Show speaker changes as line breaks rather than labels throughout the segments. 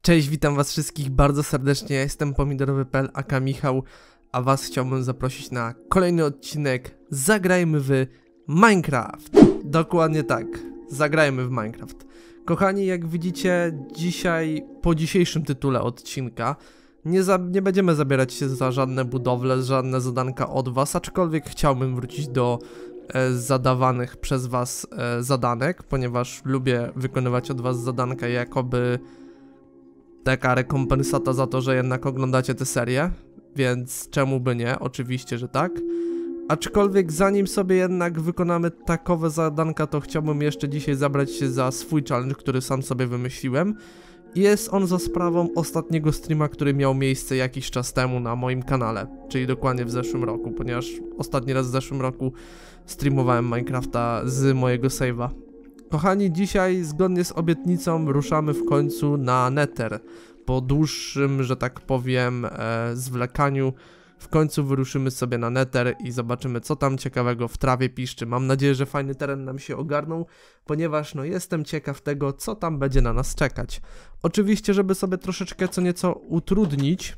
Cześć, witam was wszystkich bardzo serdecznie, ja jestem pomidorowy.pl aka Michał, a was chciałbym zaprosić na kolejny odcinek Zagrajmy w Minecraft. Dokładnie tak, zagrajmy w Minecraft. Kochani, jak widzicie, dzisiaj, po dzisiejszym tytule odcinka, nie będziemy zabierać się za żadne budowle, żadne zadanka od was, aczkolwiek chciałbym wrócić do zadawanych przez was zadanek, ponieważ lubię wykonywać od was zadanka jakoby taka rekompensata za to, że jednak oglądacie tę serię, więc czemu by nie? Oczywiście, że tak. Aczkolwiek zanim sobie jednak wykonamy takowe zadanka, to chciałbym jeszcze dzisiaj zabrać się za swój challenge, który sam sobie wymyśliłem. Jest on za sprawą ostatniego streama, który miał miejsce jakiś czas temu na moim kanale, czyli dokładnie w zeszłym roku, ponieważ ostatni raz w zeszłym roku streamowałem Minecrafta z mojego save'a. Kochani, dzisiaj zgodnie z obietnicą ruszamy w końcu na Nether. Po dłuższym, że tak powiem, zwlekaniu w końcu wyruszymy sobie na Nether i zobaczymy, co tam ciekawego w trawie piszczy. Mam nadzieję, że fajny teren nam się ogarnął, ponieważ no jestem ciekaw tego, co tam będzie na nas czekać. Oczywiście, żeby sobie troszeczkę co nieco utrudnić,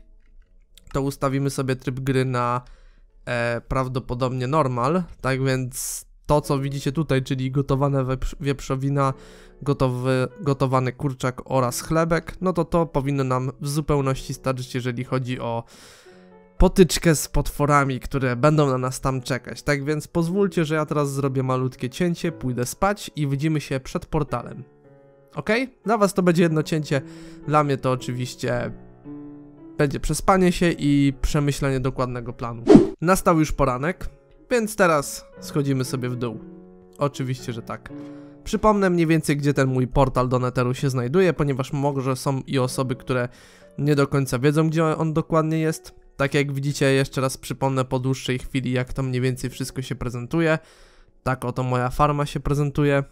to ustawimy sobie tryb gry na prawdopodobnie normal, tak więc to, co widzicie tutaj, czyli gotowane wieprzowina, gotowany kurczak oraz chlebek, no to powinno nam w zupełności starczyć, jeżeli chodzi o potyczkę z potworami, które będą na nas tam czekać. Tak więc pozwólcie, że ja teraz zrobię malutkie cięcie, pójdę spać i widzimy się przed portalem. Ok? Dla was to będzie jedno cięcie, dla mnie to oczywiście będzie przespanie się i przemyślenie dokładnego planu. Nastał już poranek, więc teraz schodzimy sobie w dół. Oczywiście, że tak. Przypomnę mniej więcej, gdzie ten mój portal do Netheru się znajduje, ponieważ może są i osoby, które nie do końca wiedzą, gdzie on dokładnie jest. Tak jak widzicie, jeszcze raz przypomnę po dłuższej chwili, jak to mniej więcej wszystko się prezentuje. Tak oto moja farma się prezentuje.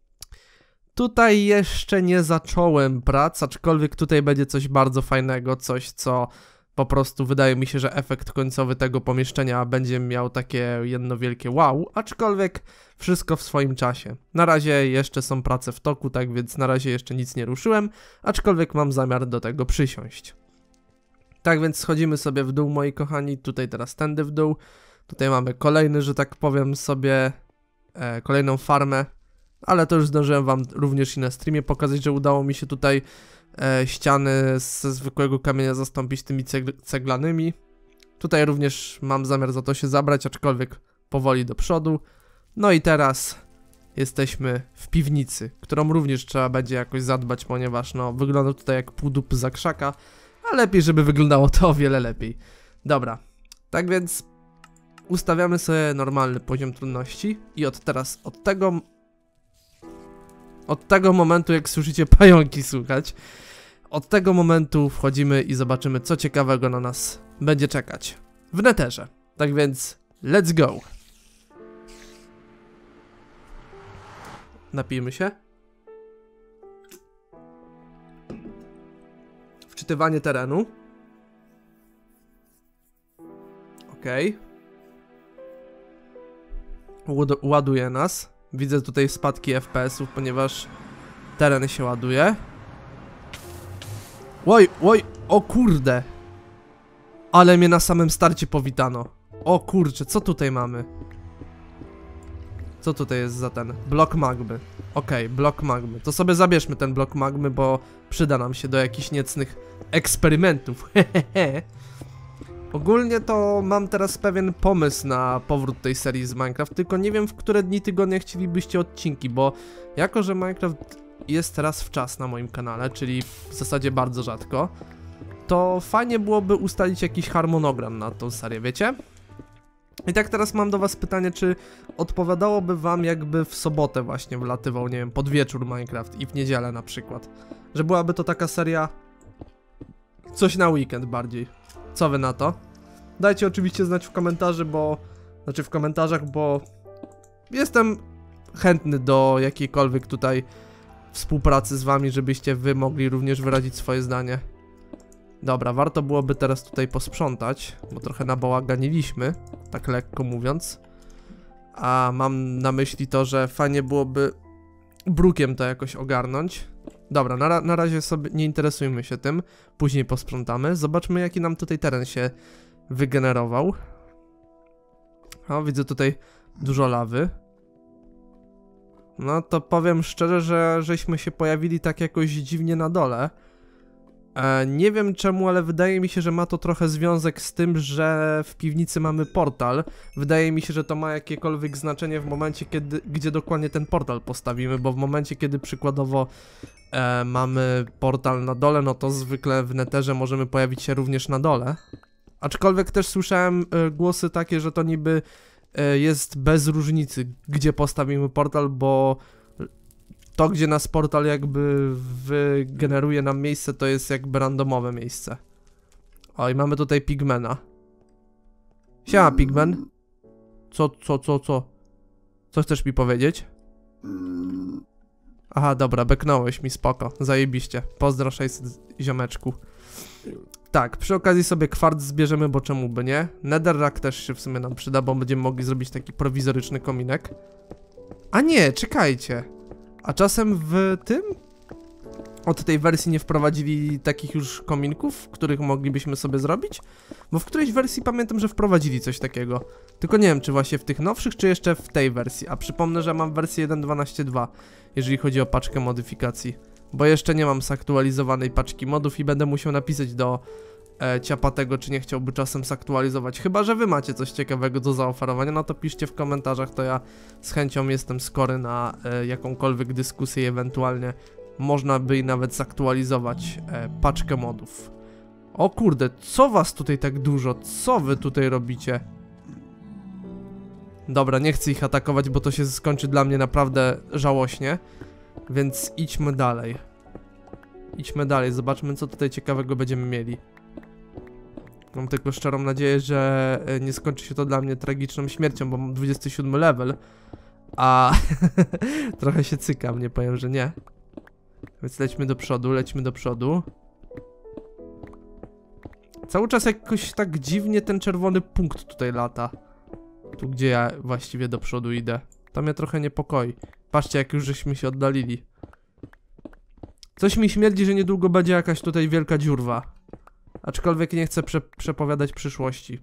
Tutaj jeszcze nie zacząłem prac, aczkolwiek tutaj będzie coś bardzo fajnego, coś co po prostu wydaje mi się, że efekt końcowy tego pomieszczenia będzie miał takie jedno wielkie wow, aczkolwiek wszystko w swoim czasie. Na razie jeszcze są prace w toku, tak więc na razie jeszcze nic nie ruszyłem, aczkolwiek mam zamiar do tego przysiąść. Tak więc schodzimy sobie w dół, moi kochani, tutaj teraz tędy w dół. Tutaj mamy kolejny, że tak powiem sobie, kolejną farmę, ale to już zdążyłem wam również i na streamie pokazać, że udało mi się tutaj ściany ze zwykłego kamienia zastąpić tymi ceglanymi. Tutaj również mam zamiar za to się zabrać, aczkolwiek powoli do przodu. No i teraz jesteśmy w piwnicy, którą również trzeba będzie jakoś zadbać, ponieważ no wygląda tutaj jak pół dupy za krzaka, a lepiej, żeby wyglądało to o wiele lepiej. Dobra, tak więc ustawiamy sobie normalny poziom trudności i od tego momentu, jak słyszycie pająki słuchać, od tego momentu wchodzimy i zobaczymy, co ciekawego na nas będzie czekać w Netherze. Tak więc, let's go! Napijmy się. Wczytywanie terenu. Okej. Ładuje nas. Widzę tutaj spadki FPS-ów, ponieważ teren się ładuje. Oj, o kurde! Ale mnie na samym starcie powitano. O kurczę, co tutaj mamy? Co tutaj jest za ten? Blok magmy. Okej, blok magmy. To sobie zabierzmy ten blok magmy, bo przyda nam się do jakichś niecnych eksperymentów. Hehehe. Ogólnie to mam teraz pewien pomysł na powrót tej serii z Minecraft, tylko nie wiem, w które dni tygodnia chcielibyście odcinki, bo jako, że Minecraft jest raz w czas na moim kanale, czyli w zasadzie bardzo rzadko, to fajnie byłoby ustalić jakiś harmonogram na tą serię, wiecie? I tak teraz mam do was pytanie, czy odpowiadałoby wam, jakby w sobotę właśnie wlatywał, nie wiem, pod wieczór Minecraft i w niedzielę na przykład, że byłaby to taka seria coś na weekend bardziej. Co wy na to? Dajcie oczywiście znać w komentarzach, bo jestem chętny do jakiejkolwiek tutaj współpracy z wami, żebyście wy mogli również wyrazić swoje zdanie. Dobra, warto byłoby teraz tutaj posprzątać, bo trochę nabałaganiliśmy, tak lekko mówiąc. A mam na myśli to, że fajnie byłoby brukiem to jakoś ogarnąć. Dobra, na razie sobie nie interesujmy się tym. Później posprzątamy. Zobaczmy, jaki nam tutaj teren się wygenerował. O, widzę tutaj dużo lawy. No to powiem szczerze, że żeśmy się pojawili tak jakoś dziwnie na dole. Nie wiem czemu, ale wydaje mi się, że ma to trochę związek z tym, że w piwnicy mamy portal. Wydaje mi się, że to ma jakiekolwiek znaczenie w momencie, gdzie dokładnie ten portal postawimy, bo w momencie, kiedy przykładowo mamy portal na dole, no to zwykle w Netherze możemy pojawić się również na dole. Aczkolwiek też słyszałem głosy takie, że to niby jest bez różnicy, gdzie postawimy portal, bo to, gdzie nas portal jakby wygeneruje nam miejsce, to jest jakby randomowe miejsce. O, i mamy tutaj pigmena. Siema, pigmen. Co? Co chcesz mi powiedzieć? Aha, dobra, beknąłeś mi, spoko, zajebiście. Pozdro 600 ziomeczku. Tak, przy okazji sobie kwarc zbierzemy, bo czemu by nie? Netherrack też się w sumie nam przyda, bo będziemy mogli zrobić taki prowizoryczny kominek. A nie, czekajcie. A czasem w tym? Od tej wersji nie wprowadzili takich już kominków, których moglibyśmy sobie zrobić? Bo w którejś wersji pamiętam, że wprowadzili coś takiego. Tylko nie wiem, czy właśnie w tych nowszych, czy jeszcze w tej wersji. A przypomnę, że mam wersję 1.12.2, jeżeli chodzi o paczkę modyfikacji. Bo jeszcze nie mam zaktualizowanej paczki modów i będę musiał napisać do Ciapatego, czy nie chciałby czasem zaktualizować. Chyba że wy macie coś ciekawego do zaoferowania, no to piszcie w komentarzach, to ja z chęcią jestem skory na jakąkolwiek dyskusję, ewentualnie można by nawet zaktualizować paczkę modów. O kurde, co was tutaj tak dużo? Co wy tutaj robicie? Dobra, nie chcę ich atakować, bo to się skończy dla mnie naprawdę żałośnie. Więc idźmy dalej. Idźmy dalej, zobaczmy, co tutaj ciekawego będziemy mieli. Mam tylko szczerą nadzieję, że nie skończy się to dla mnie tragiczną śmiercią, bo mam 27 level. A trochę się cykam, nie powiem, że nie. Więc lećmy do przodu, lećmy do przodu. Cały czas jakoś tak dziwnie ten czerwony punkt tutaj lata. Tu, gdzie ja właściwie do przodu idę. To mnie trochę niepokoi. Patrzcie, jak już żeśmy się oddalili. Coś mi śmierdzi, że niedługo będzie jakaś tutaj wielka dziurwa. Aczkolwiek nie chcę przepowiadać przyszłości.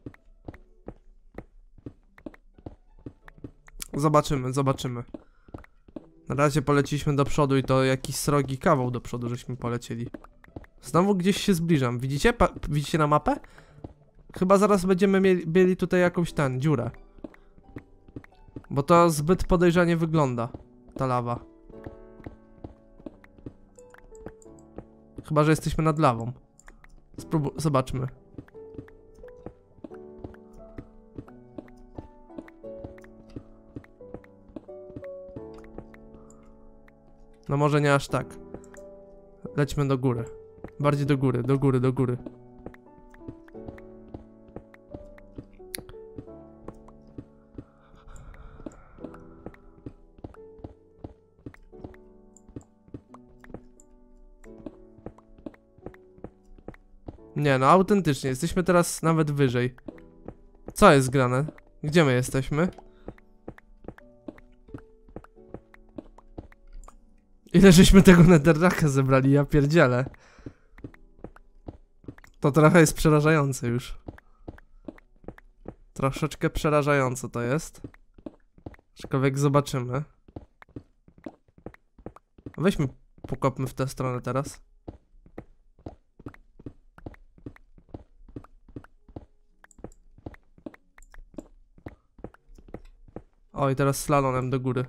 Zobaczymy, zobaczymy. Na razie poleciliśmy do przodu i to jakiś srogi kawał do przodu żeśmy polecieli. Znowu gdzieś się zbliżam. Widzicie? Widzicie na mapę? Chyba zaraz będziemy mieli tutaj jakąś dziurę. Bo to zbyt podejrzanie wygląda, ta lawa. Chyba że jesteśmy nad lawą. Zobaczmy. No może nie aż tak. Lećmy do góry. Bardziej do góry, do góry, do góry. Nie no, autentycznie, jesteśmy teraz nawet wyżej. Co jest grane? Gdzie my jesteśmy? Ile żeśmy tego netherracka zebrali, ja pierdzielę. To trochę jest przerażające już. Troszeczkę przerażające to jest. Aczkolwiek zobaczymy. Weźmy, pokopmy w tę stronę teraz. O, i teraz slalonem do góry.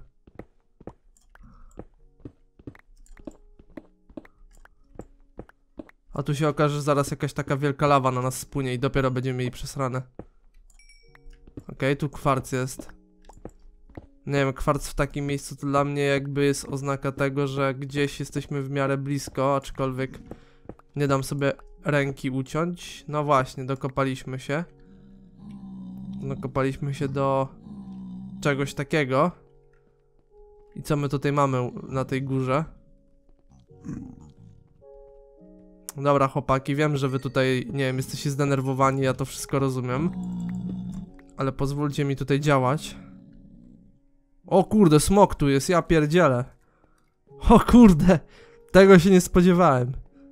A tu się okaże, że zaraz jakaś taka wielka lawa na nas spłynie i dopiero będziemy mieli przesrane. Okej, tu kwarc jest. Nie wiem, kwarc w takim miejscu to dla mnie jakby jest oznaka tego, że gdzieś jesteśmy w miarę blisko, aczkolwiek nie dam sobie ręki uciąć. No właśnie, dokopaliśmy się. Dokopaliśmy się do czegoś takiego. I co my tutaj mamy na tej górze? Dobra, chłopaki, wiem, że wy tutaj, nie wiem, jesteście zdenerwowani, ja to wszystko rozumiem. Ale pozwólcie mi tutaj działać. O kurde, smok tu jest, ja pierdzielę. O kurde, Tego się nie spodziewałem.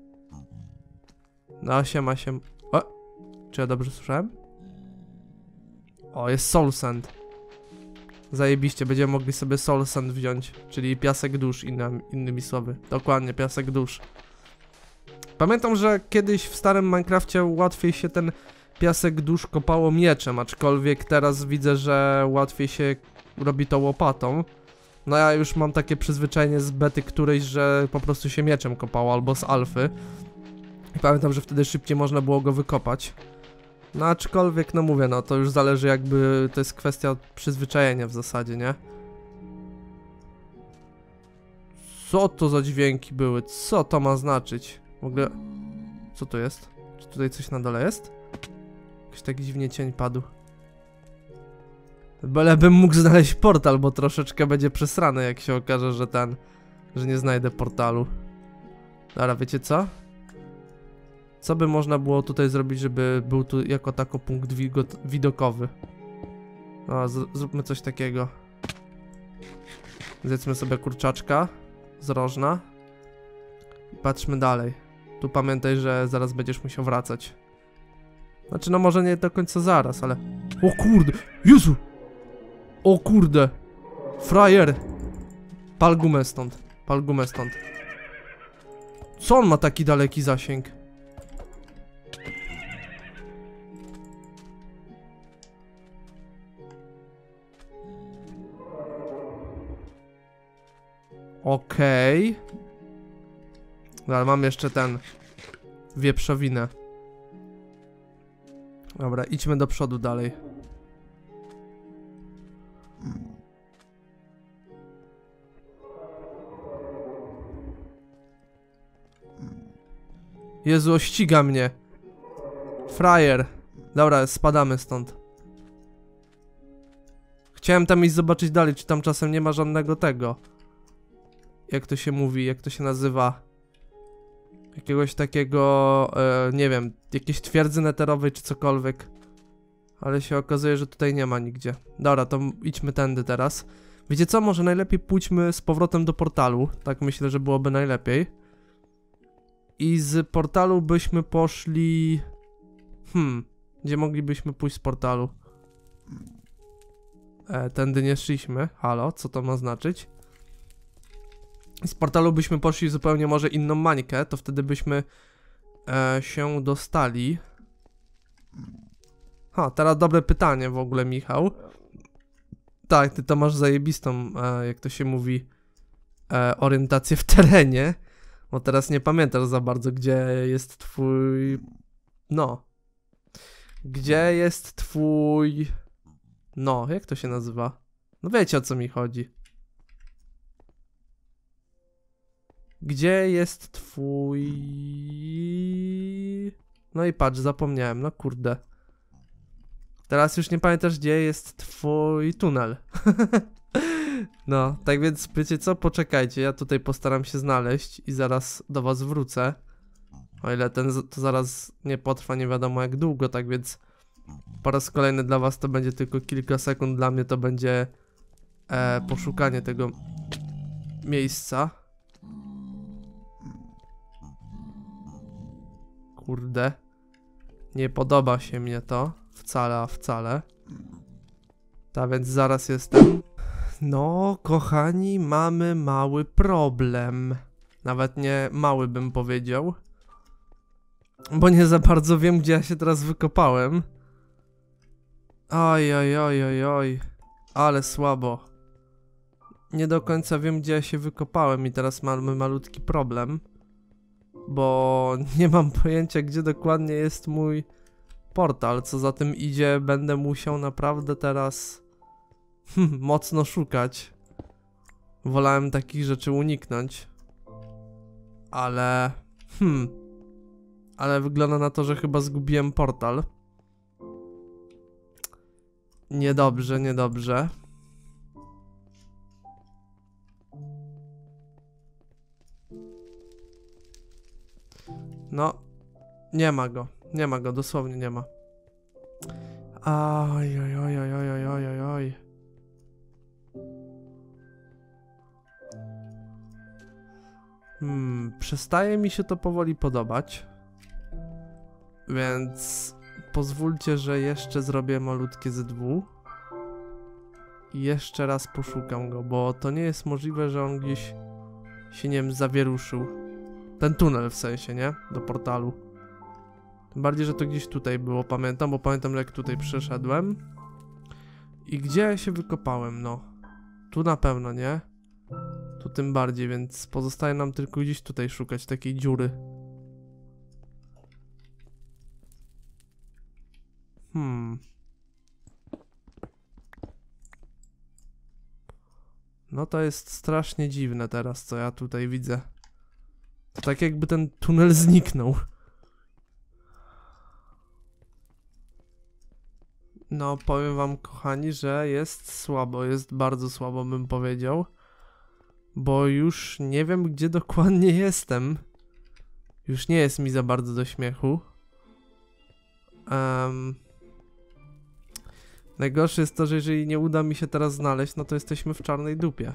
No, siema. O! Czy ja dobrze słyszałem? O, jest soul sand. Zajebiście, będziemy mogli sobie soul sand wziąć. Czyli piasek dusz, innymi słowy. Dokładnie, piasek dusz. Pamiętam, że kiedyś w starym Minecrafcie łatwiej się ten piasek dusz kopało mieczem, aczkolwiek teraz widzę, że łatwiej się robi to łopatą. No ja już mam takie przyzwyczajenie z bety którejś, że po prostu się mieczem kopało, albo z alfy. I pamiętam, że wtedy szybciej można było go wykopać. No aczkolwiek, no mówię, no to już zależy jakby, to jest kwestia przyzwyczajenia w zasadzie, nie? Co to za dźwięki były? Co to ma znaczyć? W ogóle... Co to jest? Czy tutaj coś na dole jest? Jakiś taki dziwnie cień padł. Bylebym mógł znaleźć portal, bo troszeczkę będzie przesrane, jak się okaże, że że nie znajdę portalu. Dobra, wiecie co? Co by można było tutaj zrobić, żeby był tu jako tako punkt widokowy? No, zróbmy coś takiego. Zjedzmy sobie kurczaczka z rożna. I patrzmy dalej. Tu pamiętaj, że zaraz będziesz musiał wracać. Znaczy, no może nie do końca zaraz, ale... O kurde! Jezu! O kurde! Frajer! Pal gumę stąd. Pal gumę stąd. Co on ma taki daleki zasięg? Okej. Ale mam jeszcze wieprzowinę. Dobra, idźmy do przodu dalej. Jezu, ściga mnie. Frajer. Dobra, spadamy stąd. Chciałem tam iść zobaczyć dalej, czy tam czasem nie ma żadnego tego. Jak to się mówi, jak to się nazywa? Jakiegoś takiego, nie wiem, jakiejś twierdzy neterowej czy cokolwiek. Ale się okazuje, że tutaj nie ma nigdzie. Dobra, to idźmy tędy teraz. Wiecie co, może najlepiej pójdźmy z powrotem do portalu. Tak myślę, że byłoby najlepiej. I z portalu byśmy poszli... Gdzie moglibyśmy pójść z portalu? Tędy nie szliśmy. Halo, co to ma znaczyć? Z portalu byśmy poszli zupełnie może inną mańkę, to wtedy byśmy się dostali. Teraz dobre pytanie w ogóle, Michał. Tak, ty to masz zajebistą, jak to się mówi, orientację w terenie. Bo teraz nie pamiętasz za bardzo, gdzie jest twój... No. Gdzie jest twój... No, jak to się nazywa? No wiecie, o co mi chodzi. Gdzie jest twój... No i patrz, zapomniałem, no kurde. Teraz już nie pamiętasz, gdzie jest twój tunel. No, tak więc wiecie co? Poczekajcie, ja tutaj postaram się znaleźć i zaraz do was wrócę. O ile to zaraz nie potrwa nie wiadomo jak długo, tak więc po raz kolejny dla was to będzie tylko kilka sekund, dla mnie to będzie poszukanie tego miejsca. Kurde. Nie podoba się mnie to. Wcale, a wcale. Tak więc zaraz jestem. No, kochani, mamy mały problem. Nawet nie mały bym powiedział. Bo nie za bardzo wiem, gdzie ja się teraz wykopałem. Oj, oj, oj, oj, oj. Ale słabo. Nie do końca wiem, gdzie ja się wykopałem i teraz mamy malutki problem. Bo nie mam pojęcia, gdzie dokładnie jest mój portal. Co za tym idzie, będę musiał naprawdę teraz mocno szukać. Wolałem takich rzeczy uniknąć. Ale... Ale wygląda na to, że chyba zgubiłem portal. Niedobrze, niedobrze. No, nie ma go, dosłownie nie ma. Oj, oj, oj, oj, oj, oj, oj, oj. Przestaje mi się to powoli podobać. Więc pozwólcie, że jeszcze zrobię malutkie ZW. I jeszcze raz poszukam go, bo to nie jest możliwe, że on gdzieś się, nie wiem, zawieruszył. Ten tunel w sensie, nie? Do portalu. Tym bardziej, że to gdzieś tutaj było, pamiętam, bo pamiętam, jak tutaj przeszedłem. I gdzie ja się wykopałem, no. Tu na pewno, nie? Tu tym bardziej, więc pozostaje nam tylko gdzieś tutaj szukać takiej dziury. No to jest strasznie dziwne teraz, co ja tutaj widzę. To tak jakby ten tunel zniknął. No, powiem wam, kochani, że jest słabo, jest bardzo słabo, bym powiedział. Bo już nie wiem, gdzie dokładnie jestem. Już nie jest mi za bardzo do śmiechu. Najgorsze jest to, że jeżeli nie uda mi się teraz znaleźć, no to jesteśmy w czarnej dupie.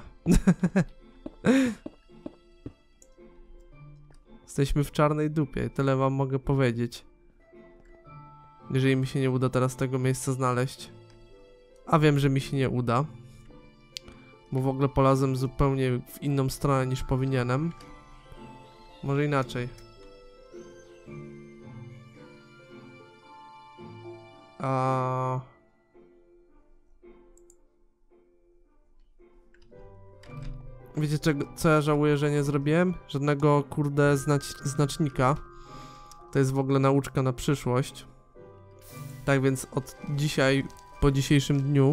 Jesteśmy w czarnej dupie, tyle wam mogę powiedzieć. Jeżeli mi się nie uda teraz tego miejsca znaleźć. A wiem, że mi się nie uda. Bo w ogóle polazłem zupełnie w inną stronę niż powinienem. Może inaczej. Wiecie co ja żałuję, że nie zrobiłem? Żadnego kurde znacznika. To jest w ogóle nauczka na przyszłość. Tak więc od dzisiaj, po dzisiejszym dniu,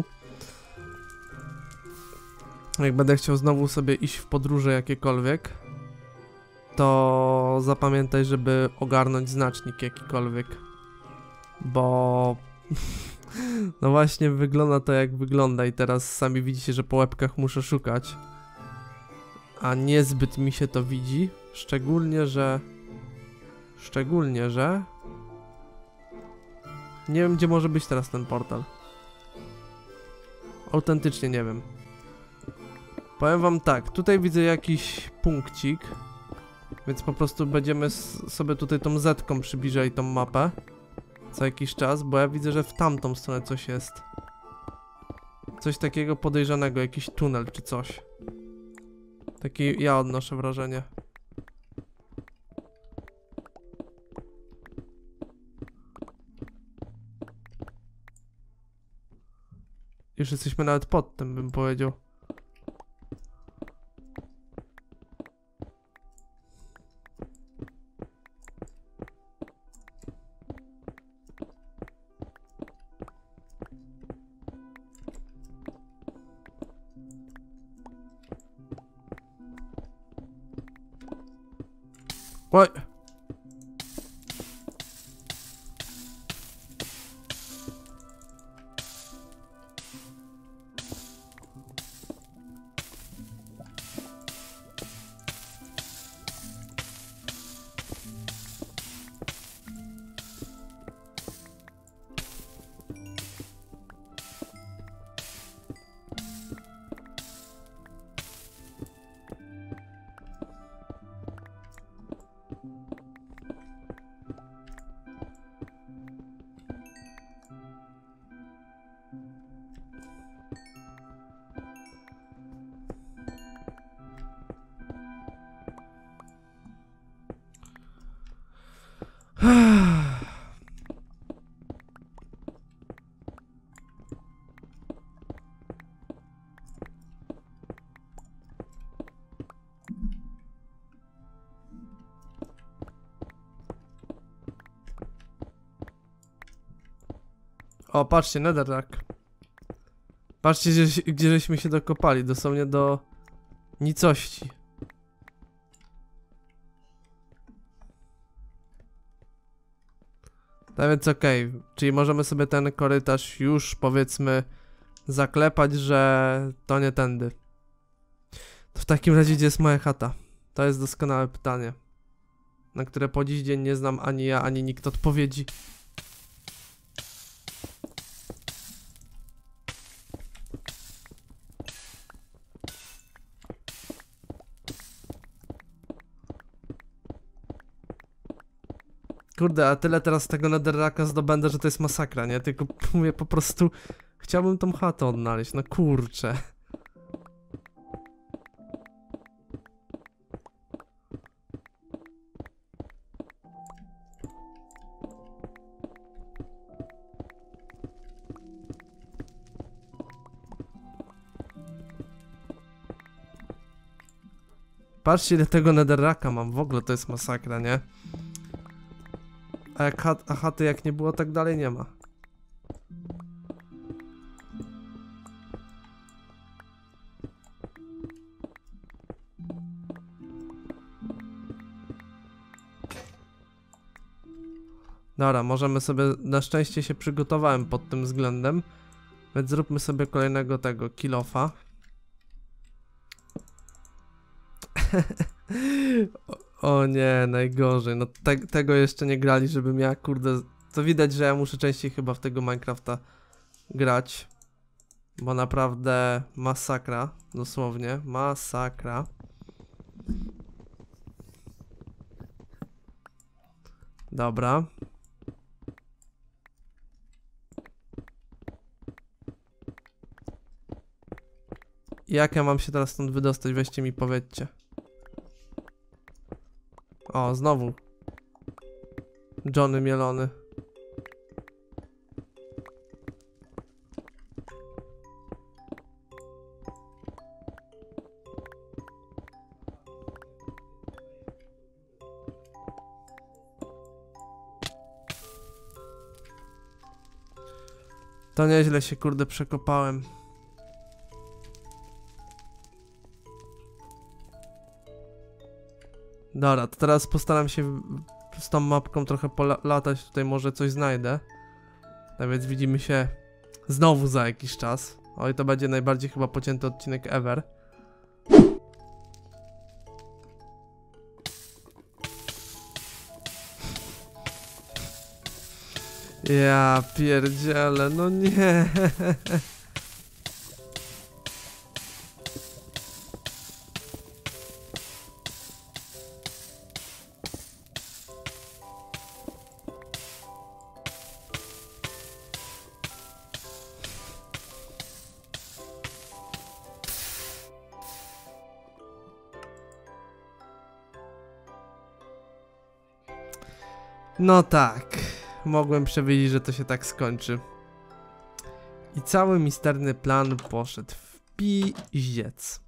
jak będę chciał znowu sobie iść w podróże jakiekolwiek, to zapamiętaj, żeby ogarnąć znacznik jakikolwiek. Bo no właśnie wygląda to jak wygląda i teraz sami widzicie, że po łebkach muszę szukać. A niezbyt mi się to widzi, szczególnie, że nie wiem, gdzie może być teraz ten portal. Autentycznie nie wiem. Powiem wam tak, tutaj widzę jakiś punkcik, więc po prostu będziemy sobie tutaj tą Z-ką przybliżali tą mapę co jakiś czas, bo ja widzę, że w tamtą stronę coś jest. Coś takiego podejrzanego, jakiś tunel czy coś. Taki ja odnoszę wrażenie. Już jesteśmy nawet pod tym, bym powiedział. Oj! O, patrzcie, netherrack. Patrzcie, gdzie żeśmy się dokopali, dosłownie do nicości. Tak więc okej, czyli możemy sobie ten korytarz już, powiedzmy, zaklepać, że to nie tędy. To w takim razie gdzie jest moja chata? To jest doskonałe pytanie, na które po dziś dzień nie znam ani ja, ani nikt odpowiedzi. Kurde, a tyle teraz tego netherracka zdobędę, że to jest masakra, nie? Tylko mówię po prostu... Chciałbym tą chatę odnaleźć, no kurczę. Patrzcie, ile tego netherracka mam, w ogóle to jest masakra, nie? A jak chaty jak nie było, tak dalej nie ma. Dobra, możemy sobie, na szczęście się przygotowałem pod tym względem, więc zróbmy sobie kolejnego tego kill-offa. O nie, najgorzej, no tego jeszcze nie grali, żebym ja, kurde, to widać, że ja muszę częściej chyba w tego Minecrafta grać, bo naprawdę masakra, dosłownie, masakra. Dobra. Jak ja mam się teraz stąd wydostać? Weźcie mi powiedzcie. O, znowu. Johnny mielony. To nieźle się, kurde, przekopałem. Dobra, to teraz postaram się z tą mapką trochę polatać, tutaj może coś znajdę. A więc widzimy się znowu za jakiś czas. Oj, to będzie najbardziej chyba pocięty odcinek ever. Ja pierdzielę, no nie. No tak, mogłem przewidzieć, że to się tak skończy. I cały misterny plan poszedł w piździec.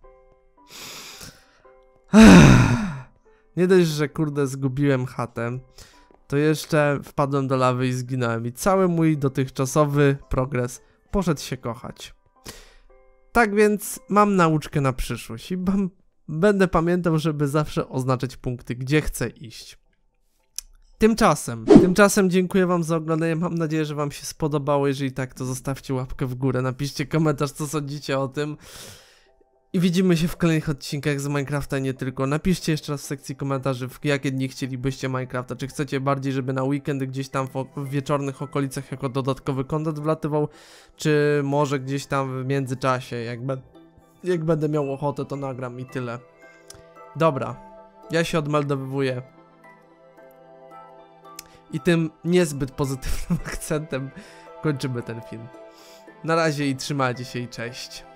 Nie dość, że kurde zgubiłem chatę, to jeszcze wpadłem do lawy i zginąłem. I cały mój dotychczasowy progres poszedł się kochać. Tak więc mam nauczkę na przyszłość i będę pamiętał, żeby zawsze oznaczać punkty, gdzie chcę iść. Tymczasem dziękuję wam za oglądanie, mam nadzieję, że wam się spodobało, jeżeli tak, to zostawcie łapkę w górę, napiszcie komentarz, co sądzicie o tym. I widzimy się w kolejnych odcinkach z Minecrafta i nie tylko. Napiszcie jeszcze raz w sekcji komentarzy, w jakie dni chcielibyście Minecrafta, czy chcecie bardziej, żeby na weekendy gdzieś tam w wieczornych okolicach jako dodatkowy content wlatywał, czy może gdzieś tam w międzyczasie, jak będę miał ochotę, to nagram i tyle. Dobra, ja się odmeldowuję. I tym niezbyt pozytywnym akcentem kończymy ten film. Na razie i trzymajcie się i cześć.